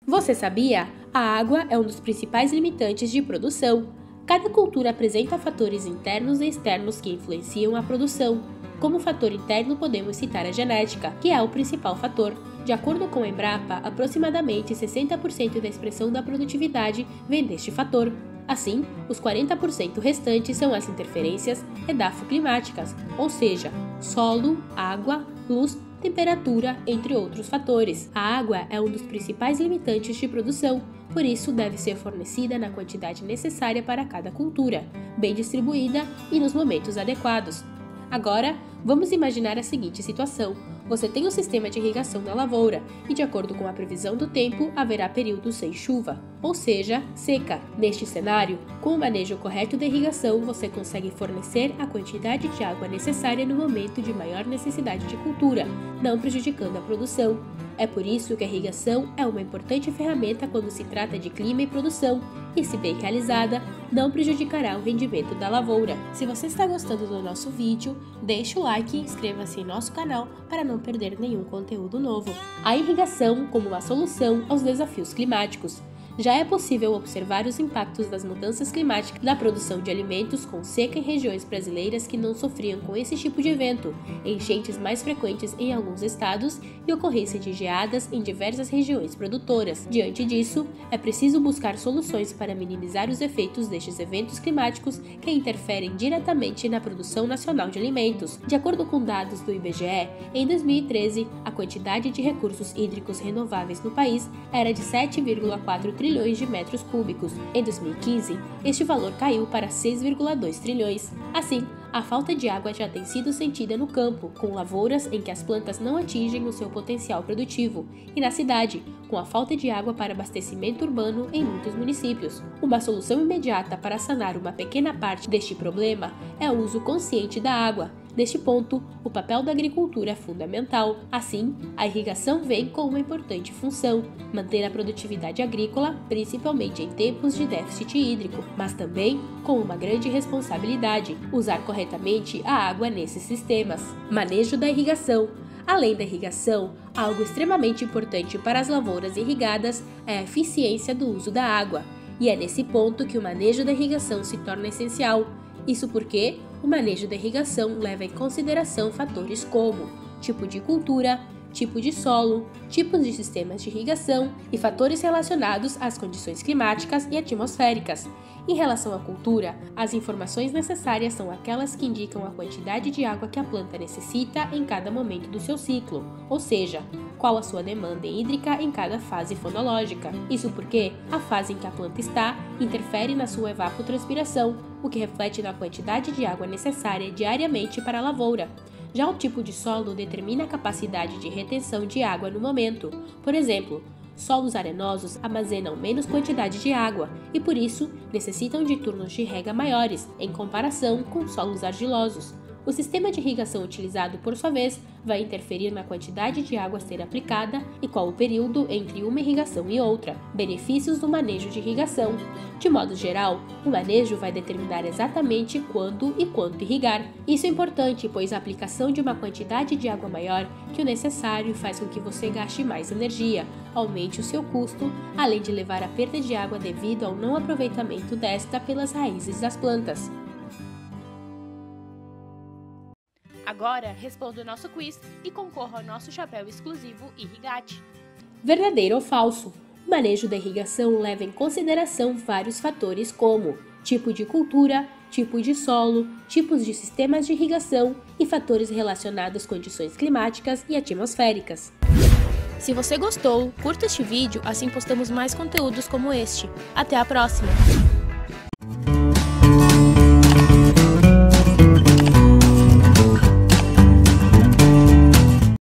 Você sabia? A água é um dos principais limitantes de produção. Cada cultura apresenta fatores internos e externos que influenciam a produção. Como fator interno, podemos citar a genética, que é o principal fator. De acordo com a Embrapa, aproximadamente 60% da expressão da produtividade vem deste fator. Assim, os 40% restantes são as interferências edafoclimáticas, ou seja, solo, água, luz, temperatura, entre outros fatores. A água é um dos principais limitantes de produção, por isso deve ser fornecida na quantidade necessária para cada cultura, bem distribuída e nos momentos adequados. Agora, vamos imaginar a seguinte situação. Você tem um sistema de irrigação na lavoura e, de acordo com a previsão do tempo, haverá períodos sem chuva, ou seja, seca. Neste cenário, com o manejo correto da irrigação, você consegue fornecer a quantidade de água necessária no momento de maior necessidade de cultura, não prejudicando a produção. É por isso que a irrigação é uma importante ferramenta quando se trata de clima e produção, e se bem realizada, não prejudicará o rendimento da lavoura. Se você está gostando do nosso vídeo, deixe o like e inscreva-se em nosso canal para não perder nenhum conteúdo novo. A irrigação como uma solução aos desafios climáticos. Já é possível observar os impactos das mudanças climáticas na produção de alimentos com seca em regiões brasileiras que não sofriam com esse tipo de evento, enchentes mais frequentes em alguns estados e ocorrência de geadas em diversas regiões produtoras. Diante disso, é preciso buscar soluções para minimizar os efeitos destes eventos climáticos que interferem diretamente na produção nacional de alimentos. De acordo com dados do IBGE, em 2013, a quantidade de recursos hídricos renováveis no país era de 7,4 trilhões de metros cúbicos. Em 2015, este valor caiu para 6,2 trilhões. Assim, a falta de água já tem sido sentida no campo, com lavouras em que as plantas não atingem o seu potencial produtivo, e na cidade, com a falta de água para abastecimento urbano em muitos municípios. Uma solução imediata para sanar uma pequena parte deste problema é o uso consciente da água. Neste ponto, o papel da agricultura é fundamental. Assim, a irrigação vem com uma importante função: manter a produtividade agrícola, principalmente em tempos de déficit hídrico, mas também com uma grande responsabilidade: usar corretamente a água nesses sistemas. Manejo da irrigação. Além da irrigação, algo extremamente importante para as lavouras irrigadas é a eficiência do uso da água. E é nesse ponto que o manejo da irrigação se torna essencial. Isso porque o manejo da irrigação leva em consideração fatores como tipo de cultura, tipo de solo, tipos de sistemas de irrigação e fatores relacionados às condições climáticas e atmosféricas. Em relação à cultura, as informações necessárias são aquelas que indicam a quantidade de água que a planta necessita em cada momento do seu ciclo, ou seja, qual a sua demanda hídrica em cada fase fonológica. Isso porque a fase em que a planta está interfere na sua evapotranspiração, o que reflete na quantidade de água necessária diariamente para a lavoura. Já o tipo de solo determina a capacidade de retenção de água no momento. Por exemplo, solos arenosos armazenam menos quantidade de água e, por isso, necessitam de turnos de rega maiores, em comparação com solos argilosos. O sistema de irrigação utilizado, por sua vez, vai interferir na quantidade de água a ser aplicada e qual o período entre uma irrigação e outra. Benefícios do manejo de irrigação. De modo geral, o manejo vai determinar exatamente quando e quanto irrigar. Isso é importante, pois a aplicação de uma quantidade de água maior que o necessário faz com que você gaste mais energia, aumente o seu custo, além de levar à perda de água devido ao não aproveitamento desta pelas raízes das plantas. Agora, responda o nosso quiz e concorra ao nosso chapéu exclusivo Irrigate. Verdadeiro ou falso? O manejo da irrigação leva em consideração vários fatores como tipo de cultura, tipo de solo, tipos de sistemas de irrigação e fatores relacionados às condições climáticas e atmosféricas. Se você gostou, curta este vídeo, assim postamos mais conteúdos como este. Até a próxima!